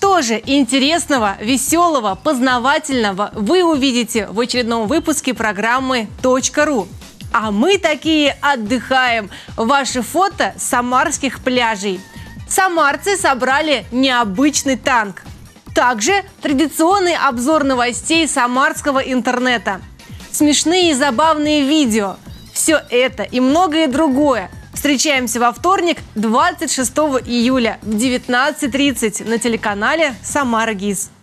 Что же интересного, веселого, познавательного вы увидите в очередном выпуске программы .ру? А мы такие отдыхаем. Ваши фото с самарских пляжей. Самарцы собрали необычный танк. Также традиционный обзор новостей самарского интернета. Смешные и забавные видео. Все это и многое другое. Встречаемся во вторник, 26 июля в 19:30 на телеканале «Самара ГИС».